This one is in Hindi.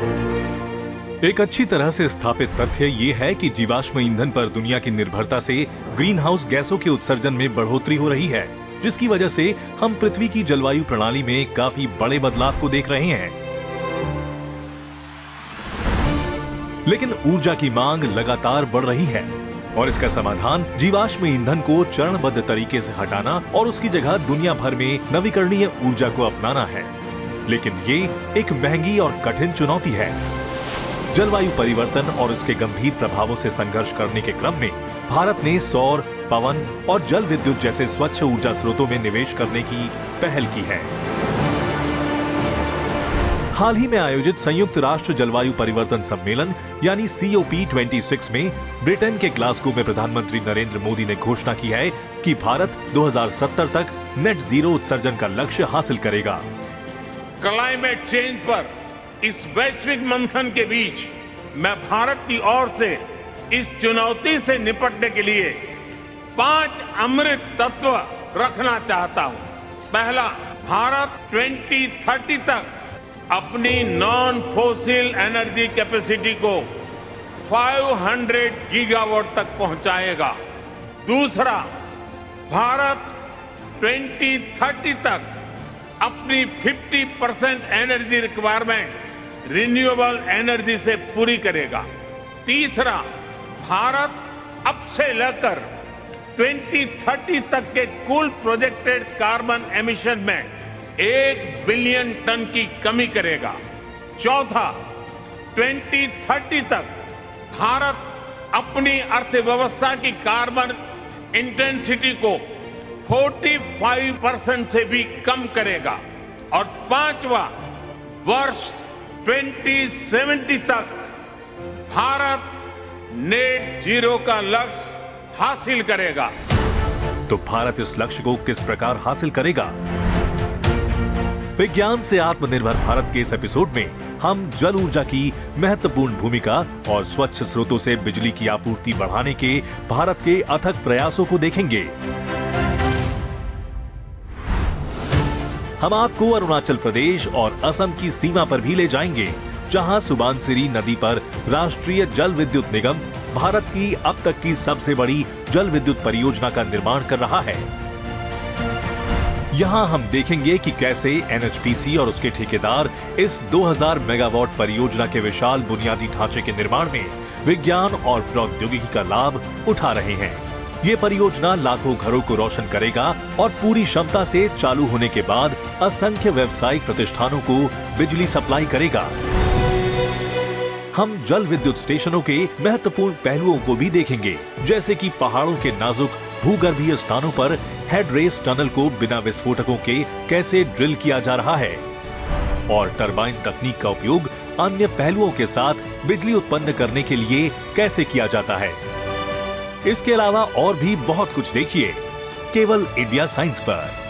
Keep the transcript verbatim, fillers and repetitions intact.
एक अच्छी तरह से स्थापित तथ्य ये है कि जीवाश्म ईंधन पर दुनिया की निर्भरता से ग्रीन हाउस गैसों के उत्सर्जन में बढ़ोतरी हो रही है, जिसकी वजह से हम पृथ्वी की जलवायु प्रणाली में काफी बड़े बदलाव को देख रहे हैं। लेकिन ऊर्जा की मांग लगातार बढ़ रही है और इसका समाधान जीवाश्म ईंधन को चरणबद्ध तरीके से हटाना और उसकी जगह दुनिया भर में नवीकरणीय ऊर्जा को अपनाना है। लेकिन ये एक महंगी और कठिन चुनौती है। जलवायु परिवर्तन और उसके गंभीर प्रभावों से संघर्ष करने के क्रम में भारत ने सौर, पवन और जल विद्युत जैसे स्वच्छ ऊर्जा स्रोतों में निवेश करने की पहल की है। हाल ही में आयोजित संयुक्त राष्ट्र जलवायु परिवर्तन सम्मेलन यानी सी ओ पी छब्बीस में ब्रिटेन के ग्लासगो में प्रधानमंत्री नरेंद्र मोदी ने घोषणा की है कि भारत दो हज़ार सत्तर तक नेट जीरो उत्सर्जन का लक्ष्य हासिल करेगा। क्लाइमेट चेंज पर इस वैश्विक मंथन के बीच मैं भारत की ओर से इस चुनौती से निपटने के लिए पांच अमृत तत्व रखना चाहता हूं। पहला, भारत दो हज़ार तीस तक अपनी नॉन फोसिल एनर्जी कैपेसिटी को पाँच सौ गीगावाट तक पहुंचाएगा। दूसरा, भारत दो हज़ार तीस तक अपनी पचास percent energy requirement renewable energy से पूरी करेगा। तीसरा, भारत अब से लेकर दो हज़ार तीस तक के कुल प्रोजेक्टेड कार्बन एमिशन में एक बिलियन टन की कमी करेगा। चौथा, दो हज़ार तीस तक भारत अपनी अर्थव्यवस्था की कार्बन इंटेंसिटी को पैंतालीस परसेंट से भी कम करेगा। और पांचवा, वर्ष दो हज़ार सत्तर तक भारत नेट जीरो का लक्ष्य हासिल करेगा। तो भारत इस लक्ष्य को किस प्रकार हासिल करेगा? विज्ञान से आत्मनिर्भर भारत के इस एपिसोड में हम जल ऊर्जा की महत्वपूर्ण भूमिका और स्वच्छ स्रोतों से बिजली की आपूर्ति बढ़ाने के भारत के अथक प्रयासों को देखेंगे। हम आपको अरुणाचल प्रदेश और असम की सीमा पर भी ले जाएंगे, जहां सुबानसिरी नदी पर राष्ट्रीय जल विद्युत निगम भारत की अब तक की सबसे बड़ी जल विद्युत परियोजना का निर्माण कर रहा है। यहां हम देखेंगे कि कैसे एन एच पी सी और उसके ठेकेदार इस दो हज़ार मेगावाट परियोजना के विशाल बुनियादी ढांचे के निर्माण में विज्ञान और प्रौद्योगिकी का लाभ उठा रहे हैं। ये परियोजना लाखों घरों को रोशन करेगा और पूरी क्षमता से चालू होने के बाद असंख्य व्यावसायिक प्रतिष्ठानों को बिजली सप्लाई करेगा। हम जल विद्युत स्टेशनों के महत्वपूर्ण पहलुओं को भी देखेंगे, जैसे कि पहाड़ों के नाजुक भूगर्भीय स्थानों पर हेड रेस टनल को बिना विस्फोटकों के कैसे ड्रिल किया जा रहा है और टरबाइन तकनीक का उपयोग अन्य पहलुओं के साथ बिजली उत्पन्न करने के लिए कैसे किया जाता है। इसके अलावा और भी बहुत कुछ देखिए केवल इंडिया साइंस पर।